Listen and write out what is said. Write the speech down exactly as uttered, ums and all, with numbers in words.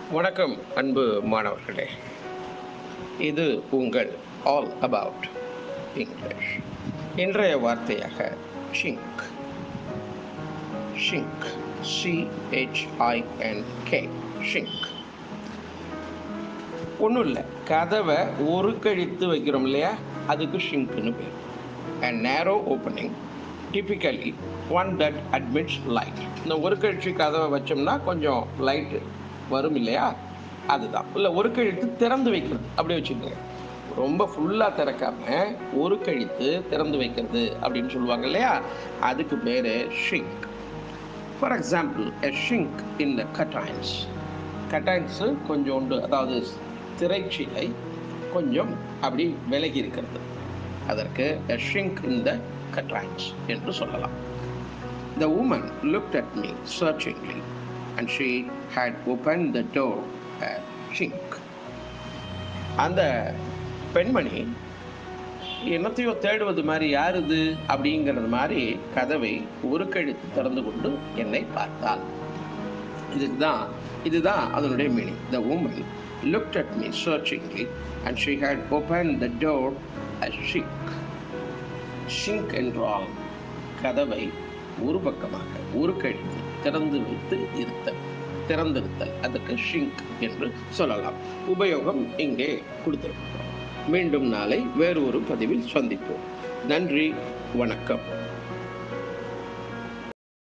வணக்கம் அன்பு மாணவர்களே. இது உங்கள் ஆல் அபவுட் இங்கிலீஷ். இன்றைய வார்த்தையாக ஷிங்க். Sink சிஹெச்ஐஎன்கே sink. ஒன்றும் இல்லை, கதவை ஒரு கழித்து வைக்கிறோம் இல்லையா, அதுக்கு ஷிங்க்னு பேர். A narrow opening, typically one that admits light. இந்த ஒரு கழிச்சு கதவை வச்சோம்னா கொஞ்சம் லைட்டு வரும் இல்லையா, அதுதான். இல்லை ஒரு கழித்து திறந்து வைக்கிறது அப்படி வச்சுக்கோங்க. ரொம்ப ஃபுல்லாக திறக்காம ஒரு கழித்து திறந்து வைக்கிறது அப்படின்னு சொல்லுவாங்க இல்லையா, அதுக்கு பேர் shrink. For example, a shrink in the curtains. கர்டைன்ஸு கொஞ்சோண்டு, அதாவது திரைச்சீலை கொஞ்சம் அப்படி விலகி இருக்கிறது, அதற்கு a shrink in the curtains என்று சொல்லலாம். The woman looked at me searchingly and she had opened the door a shrink. அந்த பெண்மணி என்னத்தையோ தேடுவது மாதிரி, யார் இது அப்படிங்கிறது மாதிரி கதவை ஒரு கழித்து திறந்து கொண்டு என்னை பார்த்தாள். இதுதான் இதுதான் அதனுடைய meaning. The woman looked at me searchingly and she had opened the door a shrink. Sink என்றால் கதவை ஒரு பக்கமாக ஒரு கழித்து திறந்து வைத்து இருத்தல், திறந்திருத்தல், அதற்கு ஷிங்க் என்று சொல்லலாம். உபயோகம் இங்கே கொடுத்திருக்கிறோம். மீண்டும் நாளை வேறு ஒரு பதிவில் சந்திப்போம். நன்றி, வணக்கம்.